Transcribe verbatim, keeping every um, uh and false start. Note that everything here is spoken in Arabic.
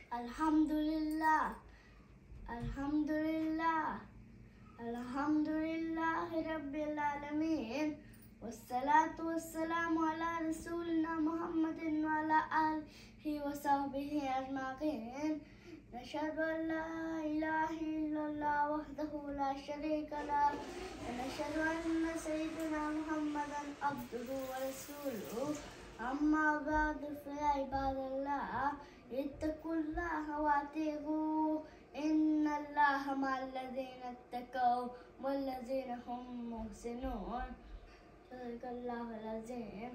الحمد لله الحمد لله الحمد لله رب العالمين، والصلاة والسلام على رسولنا محمد وعلى آله وصحبه أجمعين. نشهد أن لا إله إلا الله وحده لا شريك له، ونشهد أن سيدنا محمدا عبده ورسوله. أما بعد فيا عباد الله، اتقوا الله وأطيعوه، إن الله مع الذين اتقوا والذين هم محسنون. صدق الله العظيم.